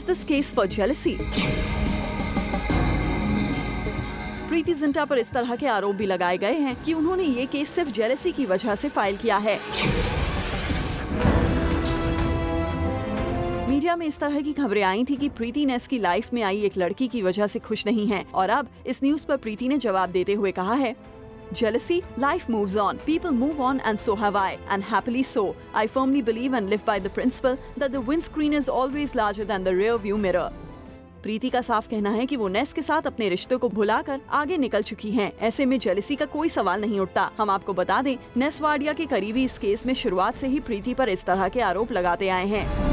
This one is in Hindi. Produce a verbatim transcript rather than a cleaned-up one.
Is this case for jealousy? Preity Zinta पर इस तरह के आरोप भी लगाए गए हैं कि उन्होंने ये केस सिर्फ जेलसी की वजह से फाइल किया है। मीडिया में इस तरह की खबरें आई थी कि प्रीति नेस की लाइफ में आई एक लड़की की वजह से खुश नहीं है, और अब इस न्यूज पर प्रीति ने जवाब देते हुए कहा है, Jealousy, life moves on. People move on and so have I, and happily so. I firmly believe and live by the principle that the windscreen is always larger than the rear view mirror. प्रीति का साफ कहना है कि वो नेस के साथ अपने रिश्तों को भुलाकर आगे निकल चुकी हैं। ऐसे में जेलसी का कोई सवाल नहीं उठता। हम आपको बता दें, नेस वाडिया के करीबी इस केस में शुरुआत से ही प्रीति पर इस तरह के आरोप लगाते आए हैं।